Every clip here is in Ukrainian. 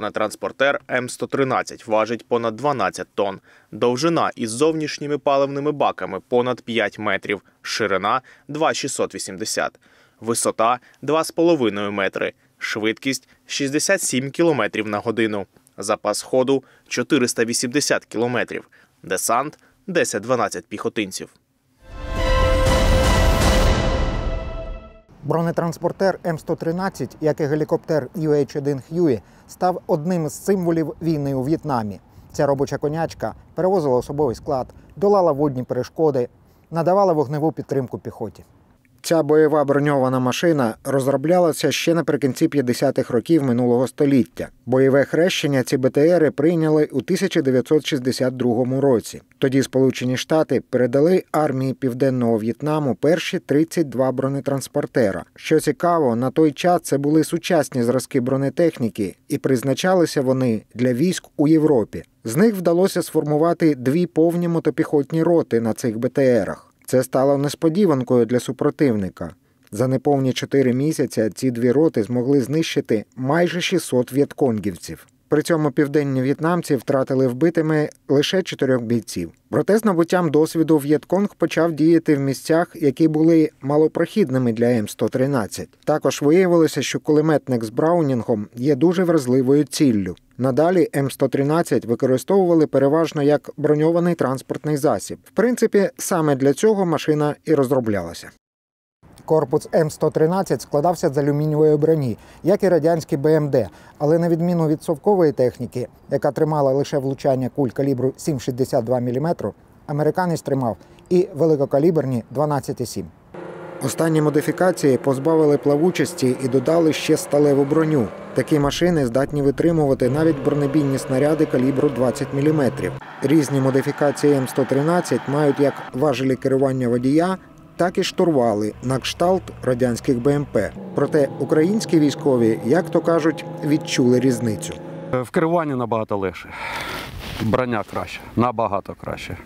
Бронетранспортер М113 важить понад 12 тонн. Довжина із зовнішніми паливними баками понад 5 метрів. Ширина – 2,680. Висота – 2,5 метри. Швидкість – 67 км на годину. Запас ходу – 480 км. Десант – 10-12 піхотинців. Бронетранспортер М113, як і гелікоптер UH-1 Huey, став одним з символів війни у В'єтнамі. Ця робоча конячка перевозила особовий склад, долала водні перешкоди, надавала вогневу підтримку піхоті. Ця бойова броньована машина розроблялася ще наприкінці 50-х років минулого століття. Бойове хрещення ці БТРи прийняли у 1962 році. Тоді Сполучені Штати передали армії Південного В'єтнаму перші 32 бронетранспортера. Що цікаво, на той час це були сучасні зразки бронетехніки, і призначалися вони для військ у Європі. З них вдалося сформувати 2 повні мотопіхотні роти на цих БТРах. Це стало несподіванкою для супротивника. За неповні 4 місяці ці 2 роти змогли знищити майже 600 в'єтконгівців. При цьому південні в'єтнамці втратили вбитими лише 4 бійців. Проте з набуттям досвіду В'єтконг почав діяти в місцях, які були малопрохідними для М113. Також виявилося, що кулеметник з браунінгом є дуже вразливою ціллю. Надалі М113 використовували переважно як броньований транспортний засіб. В принципі, саме для цього машина і розроблялася. Корпус М113 складався з алюмінієвої броні, як і радянський БМД, але на відміну від совкової техніки, яка тримала лише влучання куль калібру 7,62 мм, американець тримав і великокаліберні 12,7. Останні модифікації позбавили плавучості і додали ще сталеву броню. Такі машини здатні витримувати навіть бронебійні снаряди калібру 20 мм. Різні модифікації М113 мають як важелі керування водія, так і штурвали на кшталт радянських БМП. Проте українські військові, як то кажуть, відчули різницю. В керуванні набагато легше. Броня краще, набагато краще.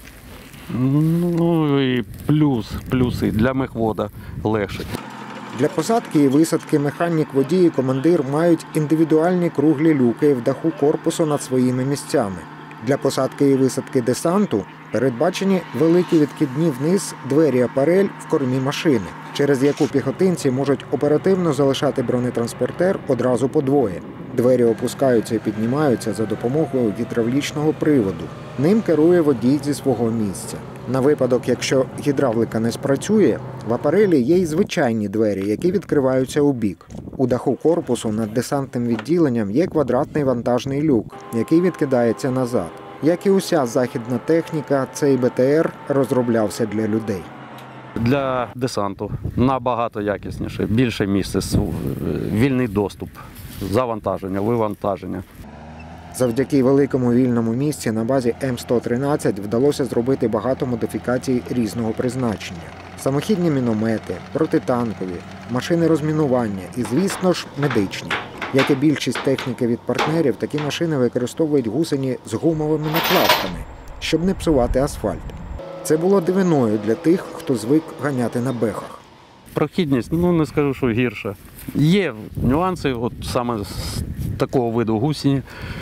Ну і плюси для мехвода легше. Для посадки і висадки механік, водій і командир мають індивідуальні круглі люки в даху корпусу над своїми місцями. Для посадки і висадки десанту передбачені великі відкидні вниз двері-апарель в кормі машини, через яку піхотинці можуть оперативно залишати бронетранспортер одразу по двоє. Двері опускаються і піднімаються за допомогою гідравлічного приводу. Ним керує водій зі свого місця. На випадок, якщо гідравлика не спрацює, в апарелі є й звичайні двері, які відкриваються у бік. У даху корпусу над десантним відділенням є квадратний вантажний люк, який відкидається назад. Як і уся західна техніка, цей БТР розроблявся для людей. Для десанту набагато якісніше, більше місця, вільний доступ, завантаження, вивантаження. Завдяки великому вільному місці на базі М113 вдалося зробити багато модифікацій різного призначення. Самохідні міномети, протитанкові, машини розмінування і, звісно ж, медичні. Як і більшість техніки від партнерів, такі машини використовують гусені з гумовими накладками, щоб не псувати асфальт. Це було дивиною для тих, хто звик ганяти на бехах. Прохідність, не скажу, що гірша. Є нюанси, от саме з такого виду гусені,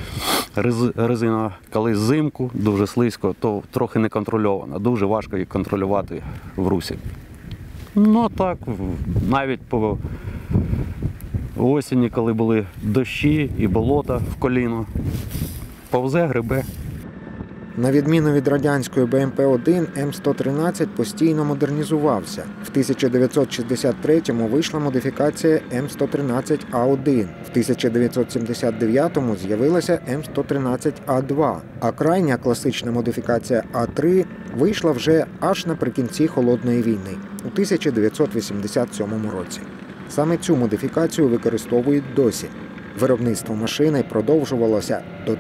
резина, коли взимку, дуже слизько, то трохи не контрольована, дуже важко її контролювати в русі. Ну так, навіть по осені, коли були дощі і болота в коліно, повзе, грибе. На відміну від радянської БМП-1, М113 постійно модернізувався. В 1963-му вийшла модифікація М113А1, в 1979-му з'явилася М113А2, а крайня класична модифікація А3 вийшла вже аж наприкінці Холодної війни, у 1987 році. Саме цю модифікацію використовують досі. Виробництво машини продовжувалося до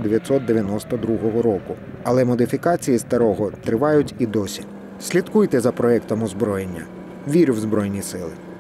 1992 року. Але модифікації старого тривають і досі. Слідкуйте за проєктом озброєння. Вірю в Збройні Сили.